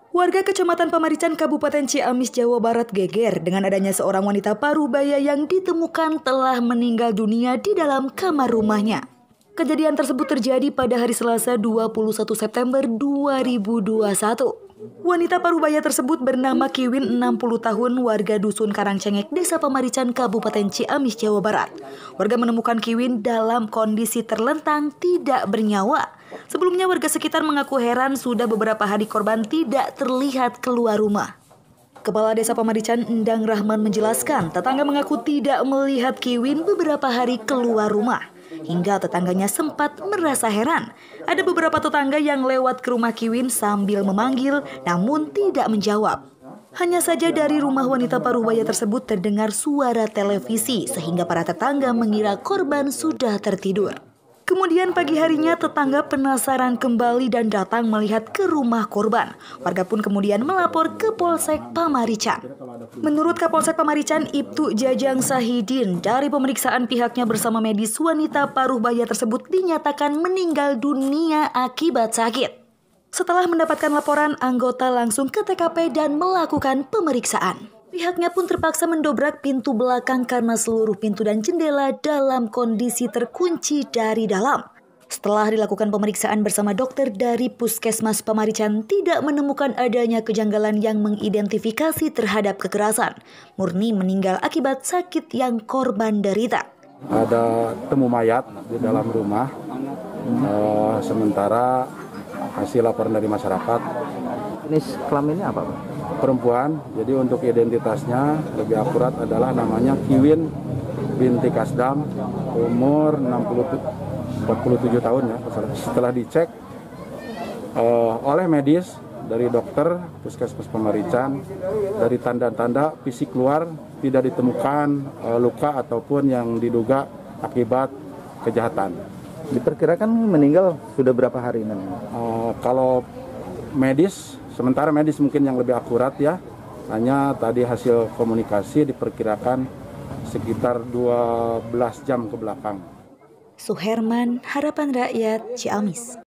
Warga Kecamatan Pamarican, Kabupaten Ciamis, Jawa Barat geger dengan adanya seorang wanita parubaya yang ditemukan telah meninggal dunia di dalam kamar rumahnya. Kejadian tersebut terjadi pada hari Selasa 21 September 2021. Wanita parubaya tersebut bernama Kiwin, 60 tahun, warga Dusun Karangcengek, Desa Pamarican, Kabupaten Ciamis, Jawa Barat. Warga menemukan Kiwin dalam kondisi terlentang tidak bernyawa. Sebelumnya warga sekitar mengaku heran sudah beberapa hari korban tidak terlihat keluar rumah. Kepala Desa Pamarican, Endang Rahman, menjelaskan tetangga mengaku tidak melihat Kiwin beberapa hari keluar rumah. Hingga tetangganya sempat merasa heran. Ada beberapa tetangga yang lewat ke rumah Kiwin sambil memanggil namun tidak menjawab. Hanya saja dari rumah wanita parubaya tersebut terdengar suara televisi sehingga para tetangga mengira korban sudah tertidur. Kemudian pagi harinya tetangga penasaran kembali dan datang melihat ke rumah korban. Warga pun kemudian melapor ke Polsek Pamarican. Menurut Kapolsek Pamarican, Ibtu Jajang Sahidin, dari pemeriksaan pihaknya bersama medis, wanita parubaya tersebut dinyatakan meninggal dunia akibat sakit. Setelah mendapatkan laporan, anggota langsung ke TKP dan melakukan pemeriksaan. Pihaknya pun terpaksa mendobrak pintu belakang karena seluruh pintu dan jendela dalam kondisi terkunci dari dalam. Setelah dilakukan pemeriksaan bersama dokter dari Puskesmas Pamarican, tidak menemukan adanya kejanggalan yang mengidentifikasi terhadap kekerasan. Murni meninggal akibat sakit yang korban derita. Ada temu mayat di dalam rumah, sementara hasil laporan dari masyarakat. Jenis kelaminnya apa, Pak? Perempuan, jadi untuk identitasnya lebih akurat adalah namanya Kiwin binti Kasdam, umur 47 tahun ya. Setelah dicek oleh medis dari dokter Puskesmas Pamarican, dari tanda-tanda fisik luar tidak ditemukan luka ataupun yang diduga akibat kejahatan. Diperkirakan meninggal sudah berapa hari ini? Kalau medis, sementara medis mungkin yang lebih akurat ya, hanya tadi hasil komunikasi diperkirakan sekitar 12 jam ke belakang. Suherman, Harapan Rakyat, Ciamis.